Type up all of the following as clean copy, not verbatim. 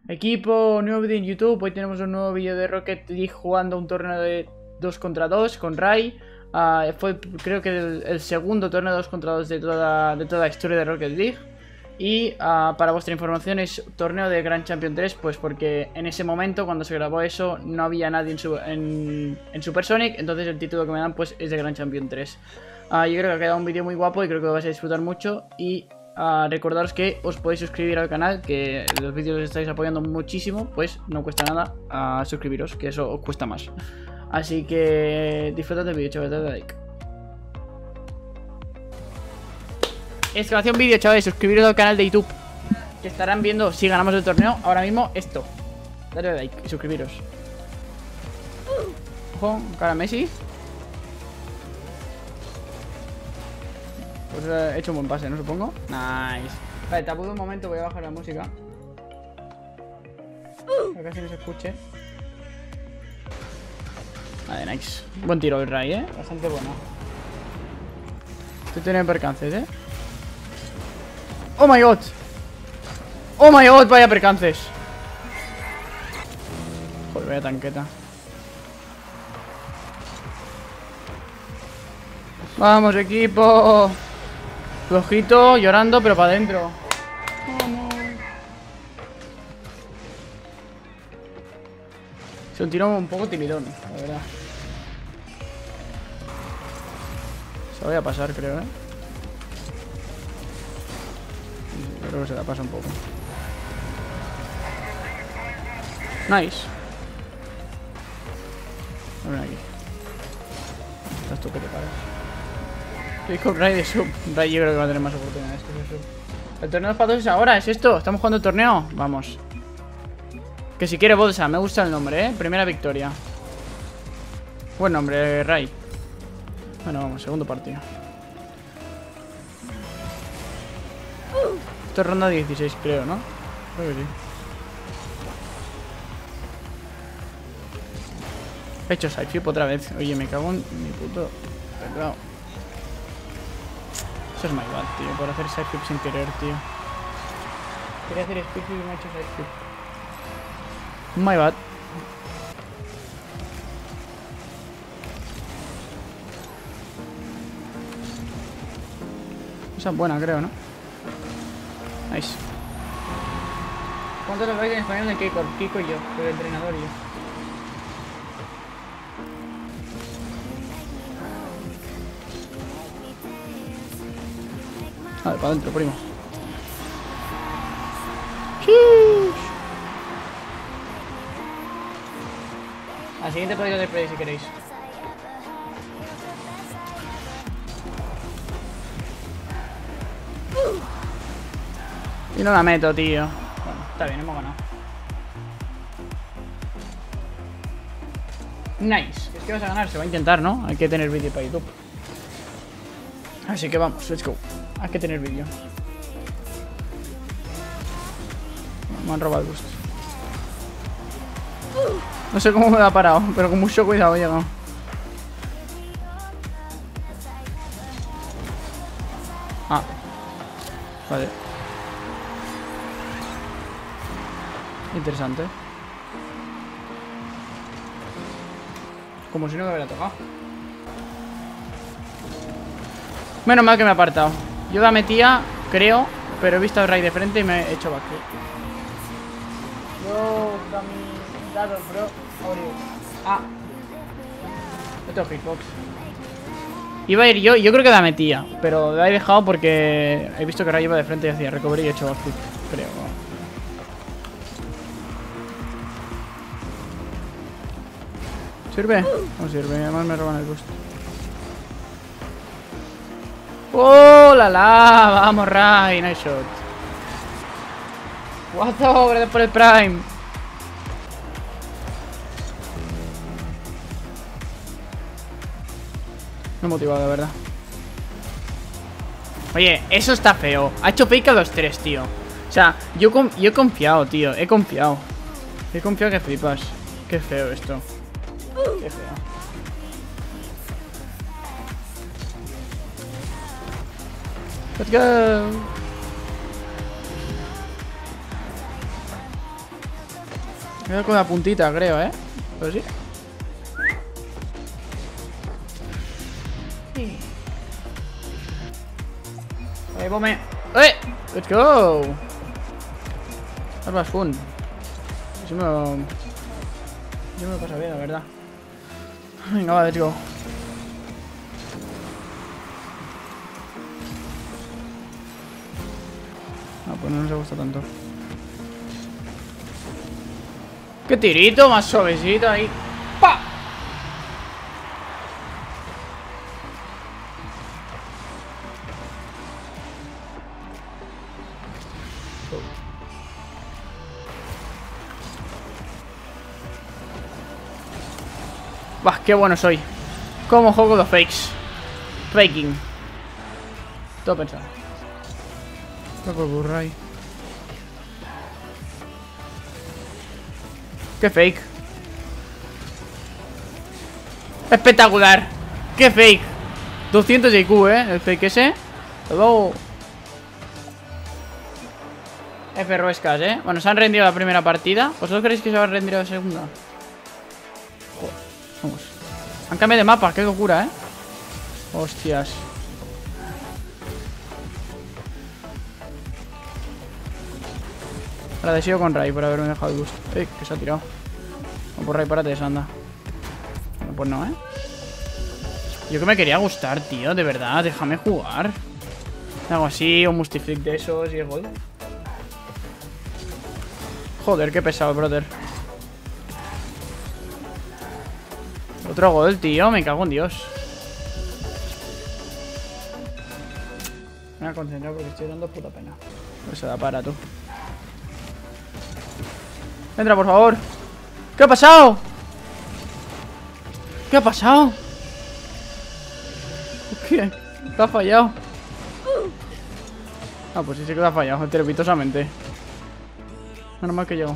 Equipo, nuevo vídeo en YouTube. Hoy tenemos un nuevo vídeo de Rocket League jugando un torneo de 2 contra 2 con Rai. Fue creo que el segundo torneo 2 contra 2 de toda la historia de Rocket League. Y para vuestra información es torneo de Grand Champion 3, pues porque en ese momento cuando se grabó eso no había nadie en Supersonic. Entonces el título que me dan pues es de Grand Champion 3. Yo creo que ha quedado un vídeo muy guapo y creo que lo vais a disfrutar mucho. Y recordaros que os podéis suscribir al canal, que los vídeos los estáis apoyando muchísimo, pues no cuesta nada suscribiros, que eso os cuesta más. Así que disfrutad del vídeo, chavales, dadle like. Exclamación vídeo, chavales, suscribiros al canal de YouTube, que estarán viendo si ganamos el torneo ahora mismo esto. Dadle like y suscribiros. Ojo, cara Messi. Pues he hecho un buen pase, ¿no? Supongo. Nice. Vale, tapudo un momento, voy a bajar la música para que casi no se escuche. Vale, nice. Buen tiro el Rai, bastante bueno. Estoy teniendo percances, Oh my god. Oh my god, vaya percances. Joder, vaya tanqueta. Vamos, equipo. Flojito, llorando, pero para adentro. Vamos. Es un tiro un poco timidón, la verdad. Se lo voy a pasar, creo, Creo que se la pasa un poco. Nice. Ven aquí. Estás tú que te paras. Estoy con Rai de sub. Rai yo creo que va a tener más oportunidades que ese sub. El torneo de patos es ahora, es esto. Estamos jugando el torneo. Vamos. Que si quiere bolsa, me gusta el nombre, Primera victoria. Buen nombre, Rai. Bueno, vamos, segundo partido. Esto es ronda 16, creo, ¿no? Creo que sí. He hecho sideflip otra vez. Oye, me cago en mi puto teclado. Eso es my bad, tío. Por hacer sideflip sin querer, tío. Quería hacer speedflip y me he hecho sideflip. My bad. Esa es buena, creo, ¿no? Nice. ¿Cuántos los veis en español de Kiko? Kiko y yo, el entrenador y yo. Vale, para adentro, primo. Al siguiente podéis hacer play si queréis. Y no la meto, tío. Bueno, está bien, hemos ganado. Nice. Es que vas a ganar, se va a intentar, ¿no? Hay que tener vídeo para YouTube. Así que vamos, let's go. Hay que tener vídeo. Me han robado el boost. No sé cómo me ha parado, pero con mucho cuidado he llegado. Vale. Interesante. Como si no me hubiera tocado. Menos mal que me ha apartado. Yo la metía, creo, pero he visto al Rai de frente y me he hecho backflip. Bro, dado, bro. No tengo hitbox. Iba a ir yo creo que la metía, pero la he dejado porque he visto que Rai iba de frente y hacía recovery y he hecho backflip, creo. ¿Sirve? No sirve, además me roban el boost. ¡Oh, la! Vamos, Rai, nice shot. What the, gracias por el prime. Me he motivado, de verdad. Oye, eso está feo. Ha hecho fake a los tres, tío. O sea, yo he confiado, tío. He confiado que flipas. Qué feo esto. Qué feo. Let's go. Me da con la puntita, creo, ¿eh? Pero sí. Ahí, pome. ¡Eh! ¡Let's go! Armas fun. Yo me lo paso bien, la verdad. Venga, va, let's go. No, pues no nos gusta tanto. ¡Qué tirito más suavecito ahí! ¡Pa! Bah, qué bueno soy. Cómo juego los fakes. Faking. Todo pensado. Loco burray. Qué fake. Espectacular. Qué fake. 200 de IQ, el fake ese. Luego F Ruescas, Bueno, se han rendido la primera partida. ¿Vosotros creéis que se va a rendir la segunda? Joder, vamos. Han cambiado de mapa, qué locura, Hostias. Agradecido con Ray por haberme dejado el gusto. Que se ha tirado. No, por Ray, párate esa, anda. Bueno, pues no, Yo que me quería gustar, tío, de verdad, déjame jugar. Hago así, un mustiflick de esos y el gol. Joder, qué pesado, brother. Otro gol, tío, me cago en Dios. Me voy a concentrar porque estoy dando puta pena. Pues se da para tú. Entra, por favor. ¿Qué ha pasado? ¿Qué ha pasado? ¿Qué? ¿Te ha fallado? Ah, pues sí que te ha fallado, estrepitosamente. Menos mal que llego.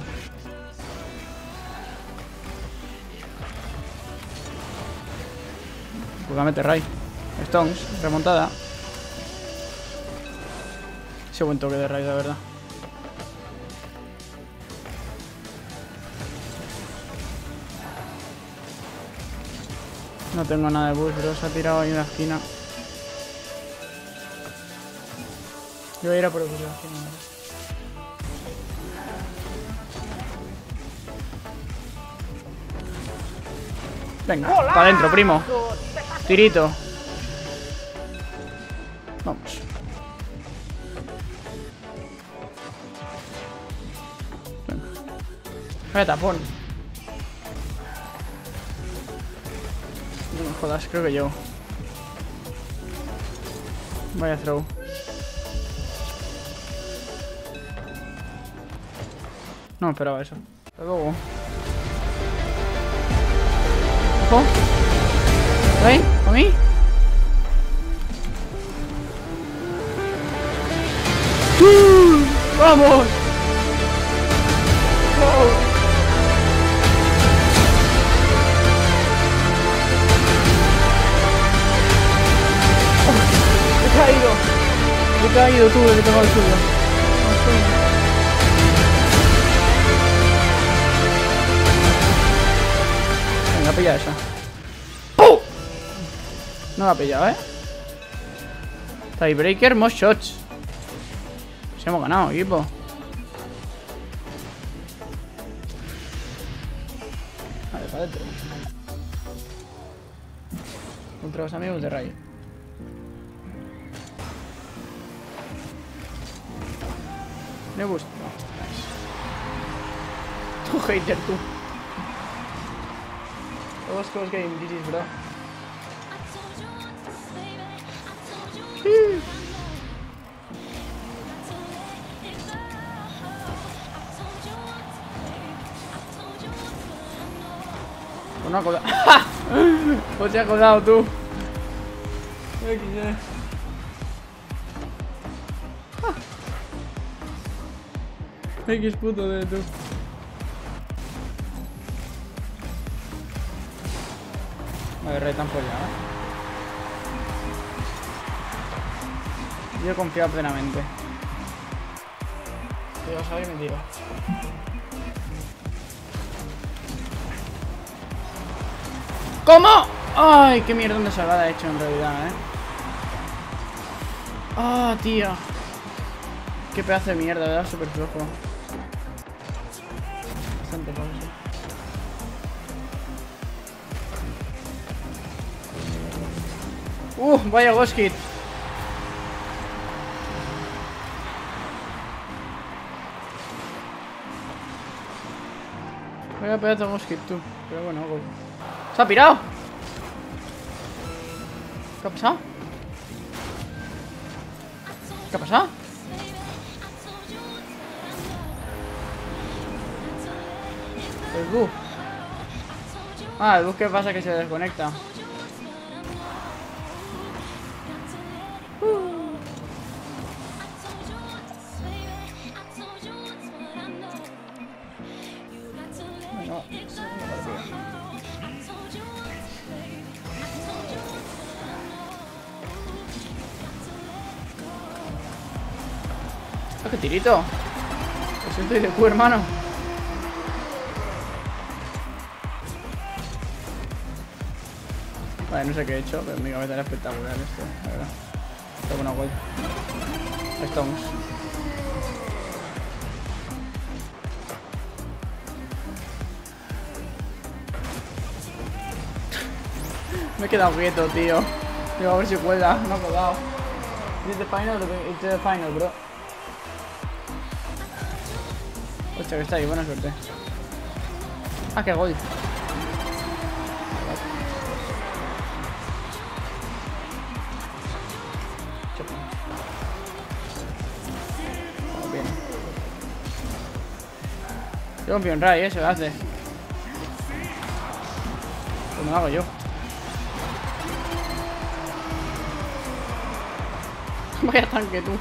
Pues la mete Ray. Stones, remontada. Ese buen toque de Ray, la verdad. No tengo nada de boost, pero se ha tirado ahí en la esquina. Yo voy a ir a por el boost de la esquina. Venga, para adentro, primo. Tirito. Vamos. Venga. Vaya tapón. No me jodas, creo que yo. Vaya throw. No me esperaba eso. Hasta luego. Ojo. ¿Ahí? ¿A mí? ¡Vamos! ¡Wow! He caído tú, que tengo el suyo. Venga, pilla esa. ¡Pum! No la ha pillado, Tiebreaker, most shots. Se hemos ganado, equipo. Vale, para adentro. Contra los amigos de Ray. Me gusta. Tu hater, tú. Todos close game, GG's, bro. Pues no ha colado. Pues se ha colado, tú. X puto de tú. Vale, Ray tan follado, Yo confío plenamente. Yo sabía y me tiro. ¿Cómo? Ay, qué mierda de salvada he hecho en realidad, Ah, tío. Qué pedazo de mierda, ¿verdad? Súper flojo. Bastante pausa. Vaya ghost hit. Vaya pedazo de ghost hit, tú. Pero bueno, gol. ¡Se ha pirado! ¿Qué ha pasado? ¿Qué ha pasado? El bug. Ah, el bug que pasa que se desconecta. Bueno, ¡qué tirito! Pues estoy de Q, hermano. Vale, no sé qué he hecho, pero mi cabeza era espectacular esto, la verdad. Está buena gol. Ahí estamos. Me he quedado quieto, tío. Digo, a ver si cuela. No ha colado. It's the final, it's the final, bro. Hostia, que está ahí, buena suerte. Ah, qué gol. Vamos bien. Yo confío en Ray, eso hace. Pues me lo hago yo. Vaya tanque, tú.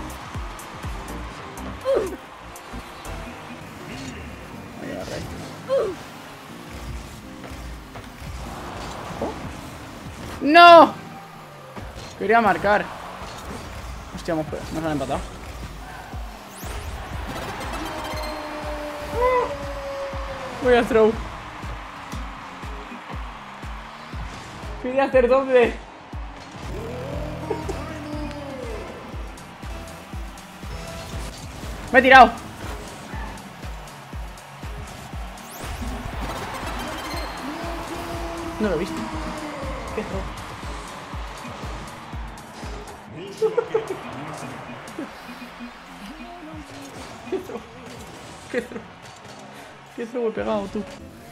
Ahí va, Ray. ¡No! Quería marcar. Hostia, nos han empatado. Voy a throw. Quería hacer doble. Me he tirado. No lo he visto. ¿Qué throw? ¿Qué throw? ¿Qué throw? ¿Qué throw he pegado, tú?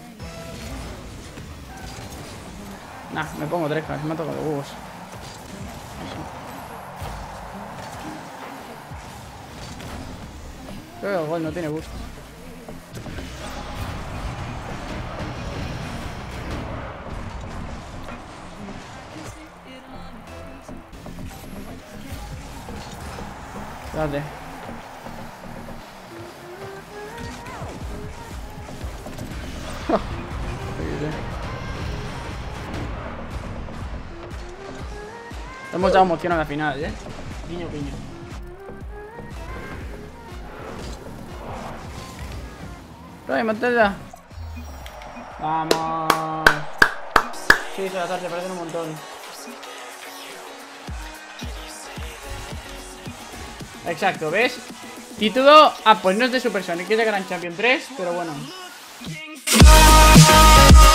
Nah, me pongo 3, me ha tocado los huevos. Creo que el gol no tiene gusto. Date. Hemos dado emoción a la final, Guiño, guiño. ¡Ay, matadla! ¡Vamos! Sí, se parecen un montón. Exacto, ¿ves? Título... Ah, pues no es de Super Sonic, es de Grand Champion 3, pero bueno.